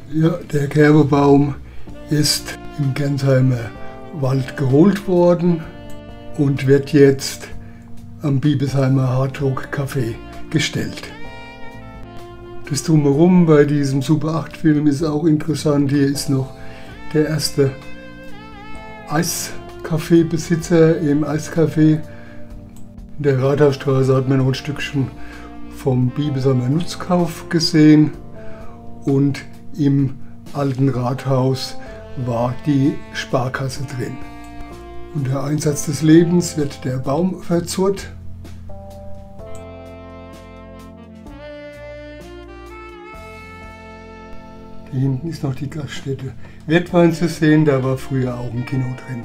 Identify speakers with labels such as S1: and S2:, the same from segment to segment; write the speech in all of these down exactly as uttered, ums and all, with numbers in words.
S1: Ja, der Kerbebaum ist im Gensheimer Wald geholt worden und wird jetzt am Biebesheimer Hardrock Café gestellt. Das Drumherum bei diesem Super acht Film ist auch interessant. Hier ist noch der erste Eiskaffeebesitzer im Eiscafé. In der Rathausstraße hat man noch ein Stückchen vom Biebesheimer Nutzkauf gesehen und im alten Rathaus war die Sparkasse drin. Unter Einsatz des Lebens wird der Baum verzurrt. Hier hinten ist noch die Gaststätte Wertwein zu sehen, da war früher auch ein Kino drin.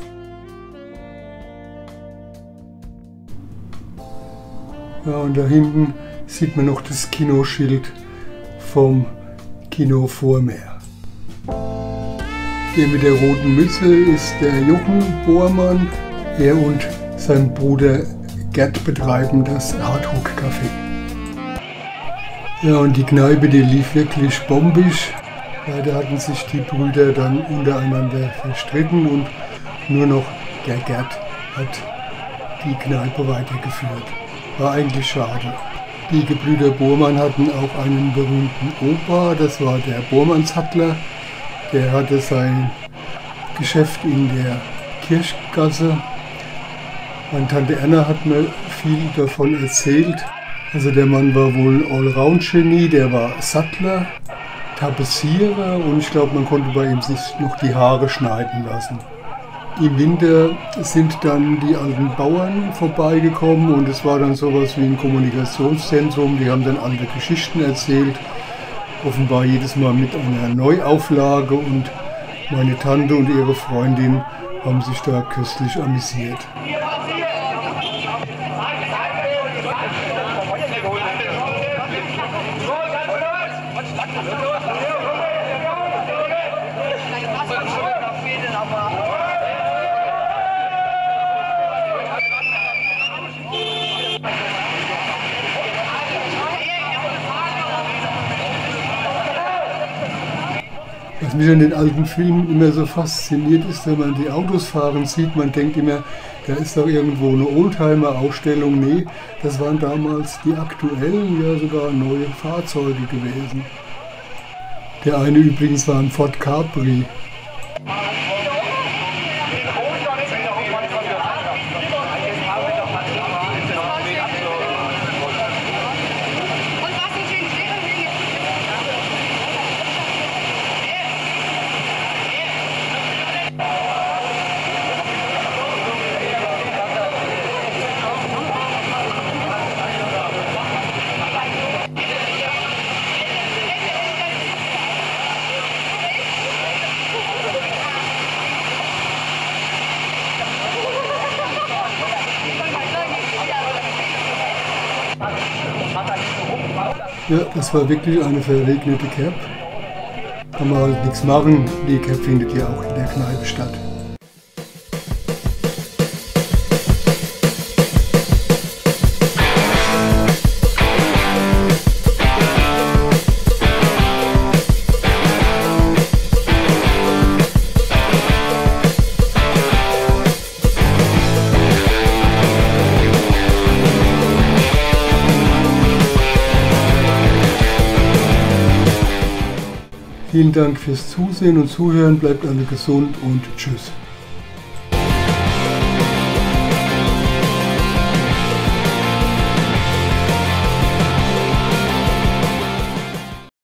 S1: Ja, und da hinten sieht man noch das Kinoschild vom Kino Vormeer. Hier mit der roten Mütze ist der Jochen Bormann. Er und sein Bruder Gerd betreiben das Hardrock Café. Ja, und die Kneipe, die lief wirklich bombisch. Leider hatten sich die Brüder dann untereinander verstritten und nur noch der Gerd hat die Kneipe weitergeführt. War eigentlich schade. Die Gebrüder Bormann hatten auch einen berühmten Opa, das war der Bormannshattler. Der hatte sein Geschäft in der Kirchgasse. Meine Tante Erna hat mir viel davon erzählt. Also der Mann war wohl ein Allround-Genie, der war Sattler, Tapezierer und ich glaube, man konnte bei ihm sich noch die Haare schneiden lassen. Im Winter sind dann die alten Bauern vorbeigekommen und es war dann sowas wie ein Kommunikationszentrum. Die haben dann alte Geschichten erzählt, offenbar jedes Mal mit einer Neuauflage, und meine Tante und ihre Freundin haben sich da köstlich amüsiert. Was mich an den alten Filmen immer so fasziniert ist, wenn man die Autos fahren sieht, man denkt immer, da ist doch irgendwo eine Oldtimer-Ausstellung. Nee, das waren damals die aktuellen, ja sogar neue Fahrzeuge gewesen. Der eine übrigens war ein Ford Capri. Ja, das war wirklich eine verregnete Kerb. Kann man halt nichts machen, die Kerb findet ja auch in der Kneipe statt. Vielen Dank fürs Zusehen und Zuhören, bleibt alle gesund und tschüss.